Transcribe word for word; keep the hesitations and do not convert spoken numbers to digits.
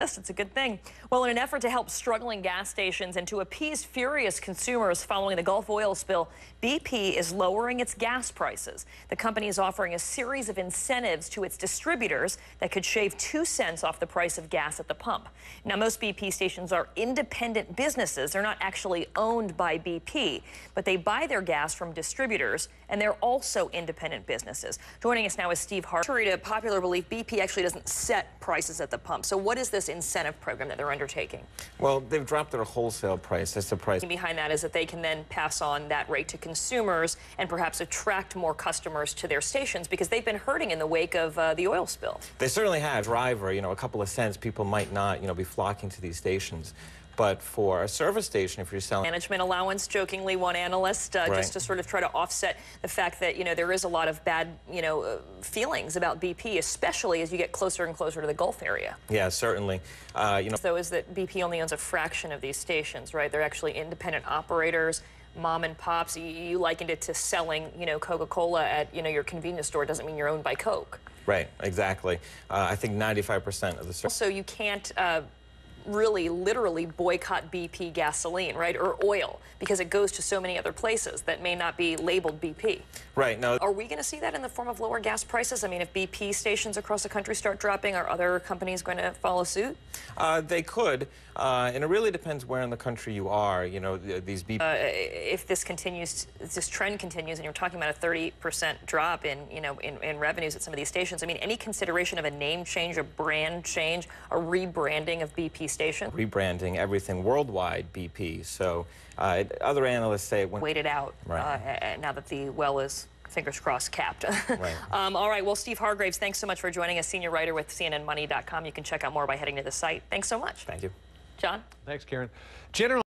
It's a good thing. Well, in an effort to help struggling gas stations and to appease furious consumers following the Gulf oil spill, B P is lowering its gas prices. The company is offering a series of incentives to its distributors that could shave two cents off the price of gas at the pump. Now, most B P stations are independent businesses. They're not actually owned by B P, but they buy their gas from distributors, and they're also independent businesses. Joining us now is Steve Hart. Contrary to popular belief, B P actually doesn't set prices at the pump. So what is this incentive program that they're undertaking? Well, they've dropped their wholesale price. That's the price. Behind that is that they can then pass on that rate to consumers and perhaps attract more customers to their stations because they've been hurting in the wake of uh, the oil spill. They certainly have. Driver, you know, a couple of cents, people might not, you know, be flocking to these stations. But for a service station, if you're selling management allowance, jokingly, one analyst, uh, right. just to sort of try to offset the fact that, you know, there is a lot of bad, you know, uh, feelings about B P, especially as you get closer and closer to the Gulf area. Yeah, certainly. Uh, you know, so is that B P only owns a fraction of these stations, right? They're actually independent operators, mom and pops. You, you likened it to selling, you know, Coca-Cola at, you know, your convenience store. Doesn't mean you're owned by Coke. Right, exactly. Uh, I think ninety-five percent of the. So you can't. Uh, really literally boycott B P gasoline, right, or oil, because it goes to so many other places that may not be labeled B P. Right. No. Are we going to see that in the form of lower gas prices? I mean, if B P stations across the country start dropping, are other companies going to follow suit? Uh, they could, uh, and it really depends where in the country you are. You know, these B P. Uh, if this continues, if this trend continues, and you're talking about a thirty percent drop in, you know, in, in revenues at some of these stations, I mean, any consideration of a name change, a brand change, a rebranding of B P station? Rebranding everything worldwide B P. So uh, other analysts say it went waited out right. uh, now that the well is, fingers crossed, capped. Right. um, all right. Well, Steve Hargraves, thanks so much for joining us, senior writer with C N N Money dot com. You can check out more by heading to the site. Thanks so much. Thank you. John? Thanks, Karen. General